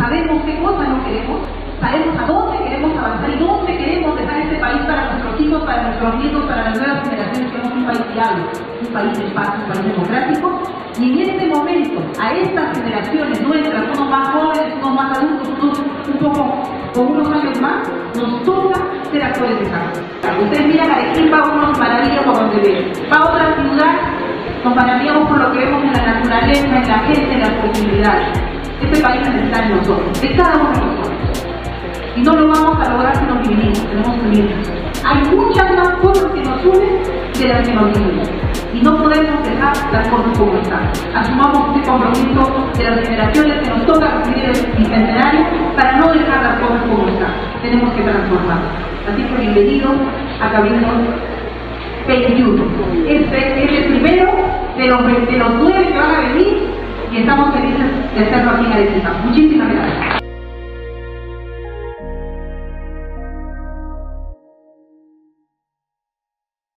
sabemos qué cosas no queremos, sabemos a dónde queremos avanzar y dónde queremos dejar este país para nuestros hijos, para nuestros nietos, para las nuevas generaciones. Queremos un país viable, un país de paz, un país democrático. Y en este momento, a estas generaciones nuestras, unos más jóvenes, unos más adultos, unos un poco con unos años más, nos toca ser actores de cambio. Ustedes miran a Arequipa, uno nos maravilla por donde ve. Va a otra ciudad, nos maravillamos por lo que vemos en la naturaleza, en la gente, en las posibilidades. Este país necesita de nosotros, de cada uno de nosotros. Y no lo vamos a lograr si nos dividimos, tenemos que unirnos. Hay muchas más cosas que nos unen de las que nos dividen. Y no podemos dejar las cosas como están. Asumamos este compromiso de las generaciones que nos toca recibir el bicentenario para no dejar las cosas como están. Tenemos que transformar. Así que bienvenidos a Cabildo 21. Este es el primero de los 9 que van a venir y estamos felices de hacerlo aquí en Arequipa. Muchísimas gracias.